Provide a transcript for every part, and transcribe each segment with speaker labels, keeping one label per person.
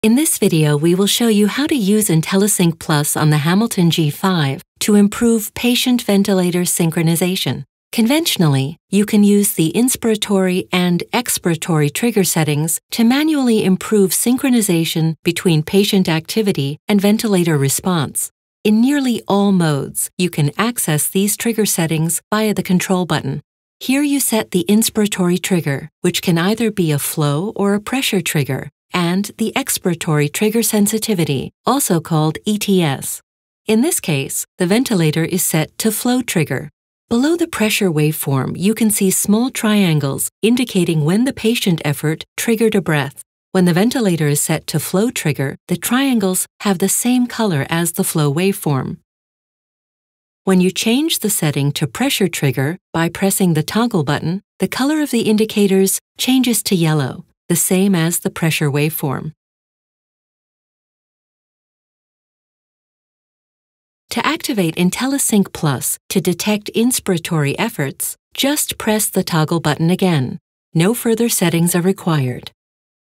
Speaker 1: In this video, we will show you how to use IntelliSync Plus on the Hamilton-G5 to improve patient-ventilator synchronization. Conventionally, you can use the inspiratory and expiratory trigger settings to manually improve synchronization between patient activity and ventilator response. In nearly all modes, you can access these trigger settings via the control button. Here you set the inspiratory trigger, which can either be a flow or a pressure trigger, and the expiratory trigger sensitivity, also called ETS. In this case, the ventilator is set to flow trigger. Below the pressure waveform, you can see small triangles indicating when the patient effort triggered a breath. When the ventilator is set to flow trigger, the triangles have the same color as the flow waveform. When you change the setting to pressure trigger by pressing the toggle button, the color of the indicators changes to yellow, the same as the pressure waveform. To activate IntelliSync Plus to detect inspiratory efforts, just press the toggle button again. No further settings are required.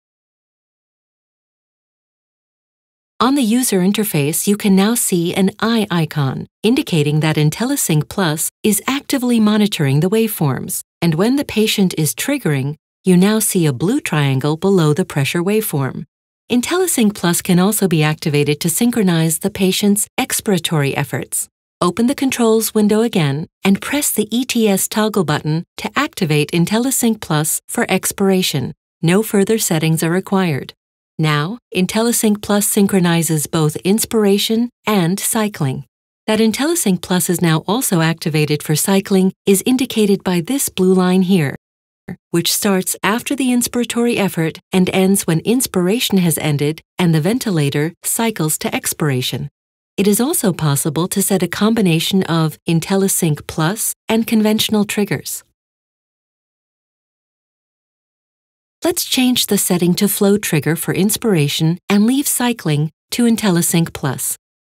Speaker 1: On the user interface, you can now see an eye icon, indicating that IntelliSync Plus is actively monitoring the waveforms, and when the patient is triggering, you now see a blue triangle below the pressure waveform. IntelliSync Plus can also be activated to synchronize the patient's expiratory efforts. Open the Controls window again and press the ETS toggle button to activate IntelliSync Plus for expiration. No further settings are required. Now, IntelliSync Plus synchronizes both inspiration and cycling. That IntelliSync Plus is now also activated for cycling is indicated by this blue line here, which starts after the inspiratory effort and ends when inspiration has ended and the ventilator cycles to expiration. It is also possible to set a combination of IntelliSync Plus and conventional triggers. Let's change the setting to flow trigger for inspiration and leave cycling to IntelliSync Plus.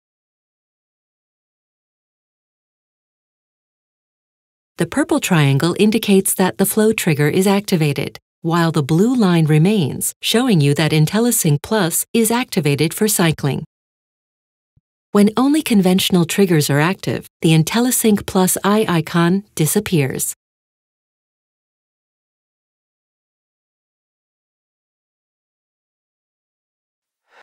Speaker 1: The purple triangle indicates that the flow trigger is activated, while the blue line remains, showing you that IntelliSync Plus is activated for cycling. When only conventional triggers are active, the IntelliSync Plus eye icon disappears.